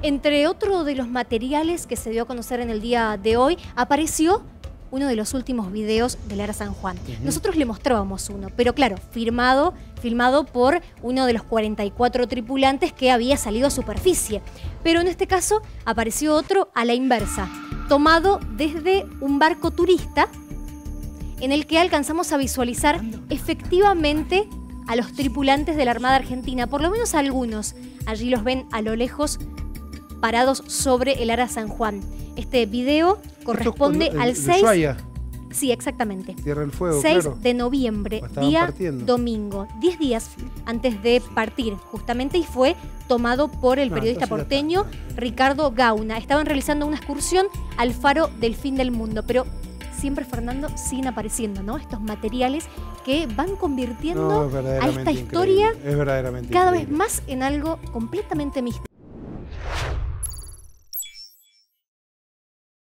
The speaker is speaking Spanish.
Entre otro de los materiales que se dio a conocer en el día de hoy, apareció uno de los últimos videos del Ara San Juan. Nosotros le mostrábamos uno, pero claro, filmado por uno de los 44 tripulantes que había salido a superficie. Pero en este caso apareció otro a la inversa, tomado desde un barco turista en el que alcanzamos a visualizar efectivamente a los tripulantes de la Armada Argentina, por lo menos algunos. Allí los ven a lo lejos parados sobre el Ara San Juan. Este video corresponde al 6... Sí, exactamente. Tierra del Fuego, 6 claro. de noviembre, día domingo. 10 días antes de partir, justamente, y fue tomado por el periodista porteño Ricardo Gauna. Estaban realizando una excursión al faro del fin del mundo, pero siempre, Fernando, siguen apareciendo, ¿no? Estos materiales que van convirtiendo a esta historia cada vez más en algo completamente misterioso.